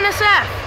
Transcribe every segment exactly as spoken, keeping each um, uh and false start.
N S F.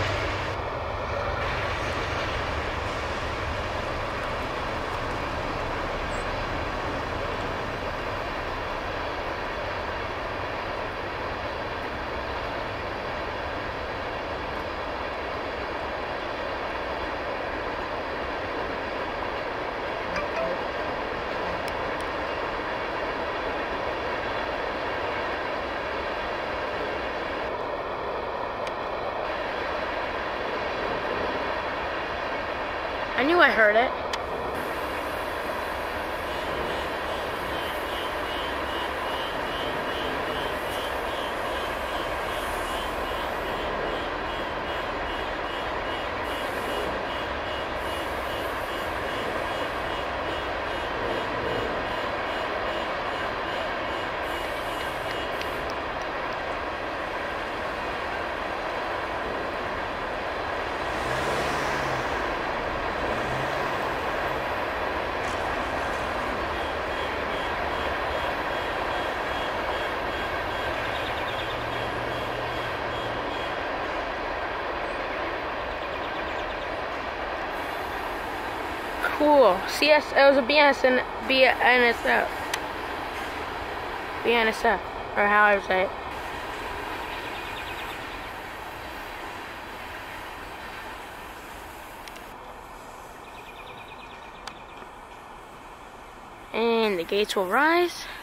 I knew I heard it. Cool. C S. It was a B N S and B N S F. B N S F, or how I would say it. And the gates will rise.